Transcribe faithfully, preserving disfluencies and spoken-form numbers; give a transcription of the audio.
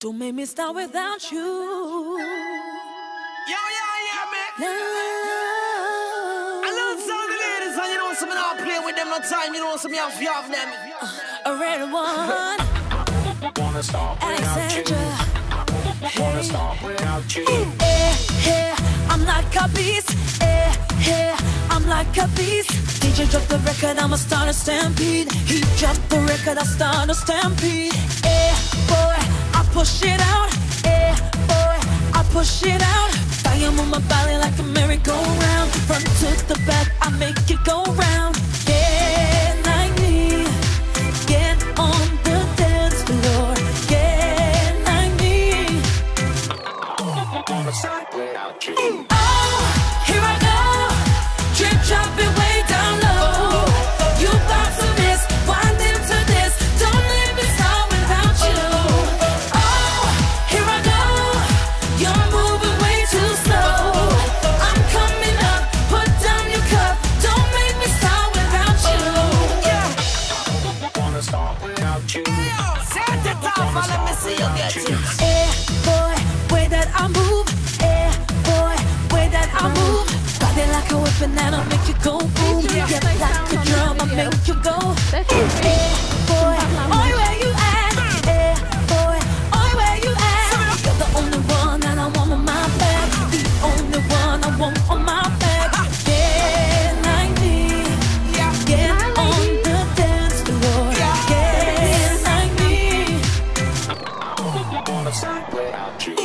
Don't make me start without you. Yeah, yeah, yeah, man. Love. I love some of the ladies, and you know, some not play with them no time. You know, some you have to have them. Uh, a red one. Wanna stop without you. Wanna stop without you. Eh, eh, I'm like a beast. Eh, eh, I'm like a beast. D J drop the record, I'ma start a stampede. He drop the record, I start a stampede. Eh, boy, I push it out. Eh, boy, I push it out. Fire on my body like a merry-go-round. Front to the back, I make it go round. Yeah, like me. Get on the dance floor. Yeah, like me. Wanna stop without you. Oh, here I go. Drip dropping way down low. You bout to miss, wind into this. Don't let me start without you. Oh, here I go. You're moving way too slow. I'm coming up, put down your cup. Don't make me start without you. Yeah. Wanna stop without you. Set it off, and let me see you get it. Eh, boy, way that I move. Eh, boy, way that I move. Body like a whip and that'll make you go boom. Get like a drum, I make you go. Eh, boy, oi, where you at? Eh, boy, oi, where you at? You're the only one that I want on my back. The only one I want on my back. Yeah, like me. Get on the dance floor. Yeah, like me. Wanna stop without you.